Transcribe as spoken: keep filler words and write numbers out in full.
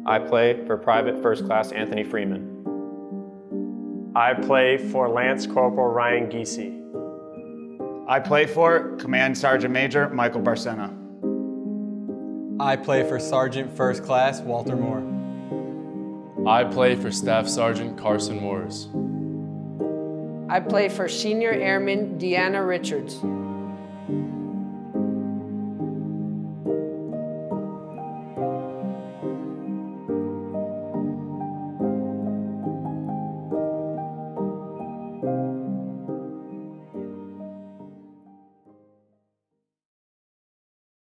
I play for Private First Class Anthony Freeman. I play for Lance Corporal Ryan Giese. I play for Command Sergeant Major Michael Barcena. I play for Sergeant First Class Walter Moore. I play for Staff Sergeant Carson Morris. I play for Senior Airman Deanna Richards.